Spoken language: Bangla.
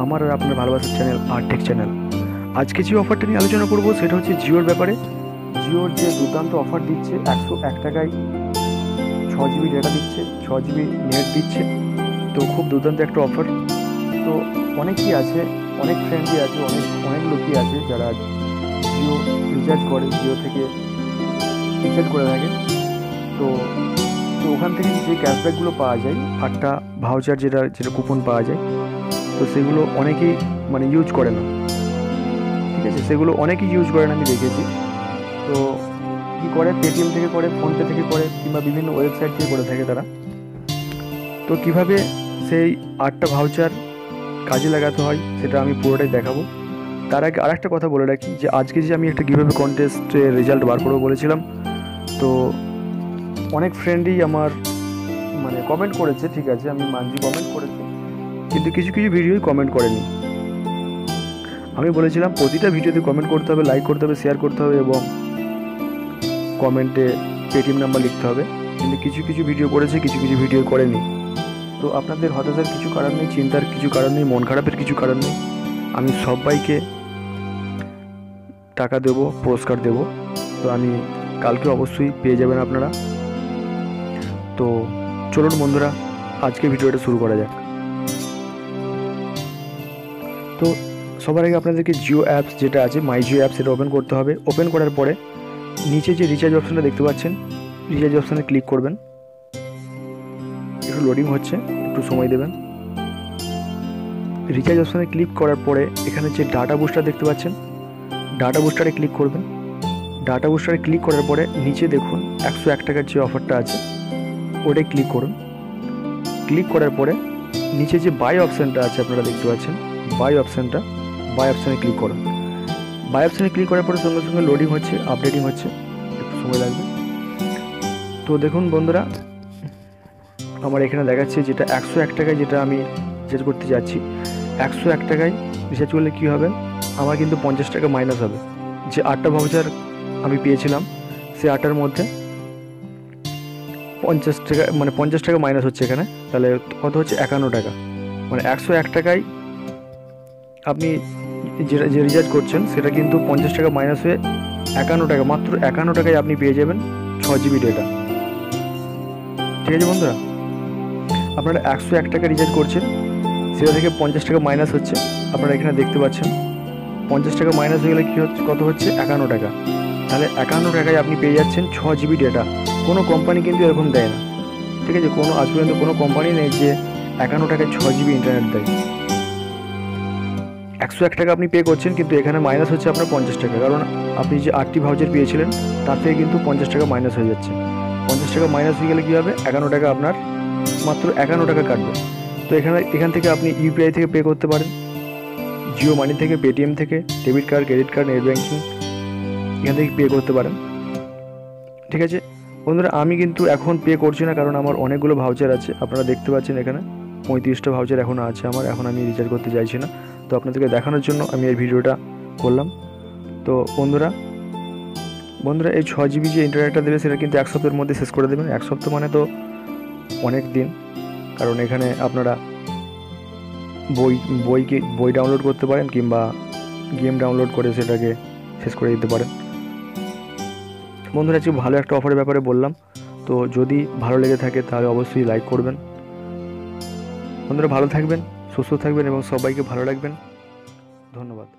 আমার আর আপনার ভালোবাসার চ্যানেল আরটেক চ্যানেল। আজকে যে অফারটা নিয়ে আলোচনা করব সেটা হচ্ছে জিওর ব্যাপারে। জিওর যে দুর্দান্ত অফার দিচ্ছে, 101 টাকায় 6 জিবি ডেটা দিচ্ছে, 6 জিবি নেট দিচ্ছে। তো খুব দুর্দান্ত একটা অফার। তো অনেকেই আছে, অনেক ফ্রেন্ডই আছে, অনেক লোকই আছে যারা জিও রিচার্জ করে, জিও থেকে রিচার্জ করে থাকে। তো তো ওখান থেকে যে ক্যাশব্যাকগুলো পাওয়া যায়, 8টা ভাউচার যেটা কুপন পাওয়া যায়, তো সেগুলো অনেকেই ইউজ করে না। ঠিক আছে, সেগুলো অনেকেই ইউজ করে না, আমি দেখেছি। তো কী করে, পেটিএম থেকে করে, ফোনপে থেকে করে, কিংবা বিভিন্ন ওয়েবসাইট থেকে করে থাকে তারা। তো কিভাবে সেই 8টা ভাউচার কাজে লাগাতে হয় সেটা আমি পুরোটাই দেখাবো। তার আগে আর একটা কথা বলে রাখি যে আজকে যে আমি একটা গিভঅ্যাওয়ে কন্টেস্টের রেজাল্ট বার করবো বলেছিলাম, তো অনেক ফ্রেন্ডই আমার কমেন্ট করেছে। ঠিক আছে, আমি মানছি কমেন্ট করেছে, কিন্তু কিছু কিছু ভিডিওই কমেন্ট করেনি। আমি বলেছিলাম প্রতিটা ভিডিওতে কমেন্ট করতে হবে, লাইক করতে হবে, শেয়ার করতে হবে এবং কমেন্টে পেটিএম নাম্বার লিখতে হবে। কিন্তু কিছু কিছু ভিডিও করেছে, কিছু কিছু ভিডিও করেনি। তো আপনাদের হতাশার কিছু কারণ নেই, চিন্তার কিছু কারণ নেই, মন খারাপের কিছু কারণ নেই। আমি সবাইকে টাকা দেবো, পুরস্কার দেবো। তো আমি কালকে অবশ্যই পেয়ে যাবেন আপনারা। তো চলুন বন্ধুরা, আজকে ভিডিওটা শুরু করা যাক। তো সবার আগে আপনাদেরকে জিও অ্যাপস যেটা আছে, মাই জিও অ্যাপ, সেটা ওপেন করতে হবে। ওপেন করার পরে নিচে যে রিচার্জ অপশানটা দেখতে পাচ্ছেন, রিচার্জ অপশানে ক্লিক করবেন। একটু লোডিং হচ্ছে, একটু সময় দেবেন। রিচার্জ অপশানে ক্লিক করার পরে এখানে যে ডাটা বুস্টার দেখতে পাচ্ছেন, ডাটা বুস্টারে ক্লিক করবেন। ডাটা বুস্টারে ক্লিক করার পরে নিচে দেখুন 101 টাকার যে অফারটা আছে ওটাই ক্লিক করুন। ক্লিক করার পরে নিচে যে বাই অপশানটা আছে আপনারা দেখতে পাচ্ছেন, বাই অপশানে ক্লিক করুন। বাই অপশানে ক্লিক করার পরে সঙ্গে সঙ্গে লোডিং হচ্ছে, আপডেটিং হচ্ছে, একটু সময় লাগবে। তো দেখুন বন্ধুরা, আমার এখানে দেখাচ্ছে যেটা 101 টাকায় যেটা আমি রিচার্জ করতে যাচ্ছি, 101 টাকায় রিচার্জ করলে কী হবে, আমার কিন্তু 50 টাকা মাইনাস হবে। যে 8টা ভাউচার আমি পেয়েছিলাম সেই 8টার মধ্যে 50 টাকা 50 টাকা মাইনাস হচ্ছে এখানে। তাহলে কত হচ্ছে, 51 টাকা। 101 টাকায় আপনি যে রিচার্জ করছেন সেটা কিন্তু 50 টাকা মাইনাস হয়ে 51 টাকা, মাত্র 51 টাকায় আপনি পেয়ে যাবেন 6 জিবি ডেটা। ঠিক আছে বন্ধুরা, আপনারা 101 টাকা রিচার্জ করছেন, সেটা থেকে 50 টাকা মাইনাস হচ্ছে। আপনারা এখানে দেখতে পাচ্ছেন 50 টাকা মাইনাস হয়ে গেলে কী হচ্ছে, কত হচ্ছে, 51 টাকা। তাহলে 51 টাকায় আপনি পেয়ে যাচ্ছেন 6 জিবি ডেটা। কোনো কোম্পানি কিন্তু এরকম দেয় না। ঠিক আছে, আজ পর্যন্ত কোনো কোম্পানি নেই যে 51 টাকায় 6 জিবি ইন্টারনেট দেয়। 101 টাকা আপনি পে করছেন, কিন্তু এখানে মাইনাস হচ্ছে আপনার 50 টাকা, কারণ আপনি যে 8টি ভাউচার পেয়েছিলেন তার থেকে কিন্তু 50 টাকা মাইনাস হয়ে যাচ্ছে। 50 টাকা মাইনাস হয়ে গেলে কী হবে, 51 টাকা আপনার মাত্র 51 টাকা কাটবে। তো এখান থেকে আপনি ইউপিআই থেকে পে করতে পারেন, জিও মানি থেকে, পেটিএম থেকে, debit card, credit card, net banking, এখান থেকে পে করতে পারেন। ঠিক আছে বন্ধুরা, আমি কিন্তু এখন পে করছি না, কারণ আমার অনেকগুলো ভাউচার আছে। আপনারা দেখতে পাচ্ছেন এখানে 35টা ভাউচার এখনও আছে আমার, এখন আমি রিচার্জ করতে চাইছি না। তো আপনাদেরকে দেখানোর জন্য আমি এই ভিডিওটা করলাম। তো বন্ধুরা এই 6 জিবি যে ইন্টারনেটটা দেবে সেটা কিন্তু 1 সপ্তাহের মধ্যে শেষ করে দেবেন। 1 সপ্তাহ মানে তো অনেক দিন, কারণ এখানে আপনারা বই ডাউনলোড করতে পারেন কিংবা গেম ডাউনলোড করে সেটাকে শেষ করে দিতে পারেন। বন্ধুরা আজকে ভালো একটা অফারের ব্যাপারে বললাম। তো যদি ভালো লেগে থাকে তাহলে অবশ্যই লাইক করবেন। বন্ধুরা ভালো থাকবেন, সুস্থ থাকবেন এবং সবাইকে ভালো রাখবেন। ধন্যবাদ।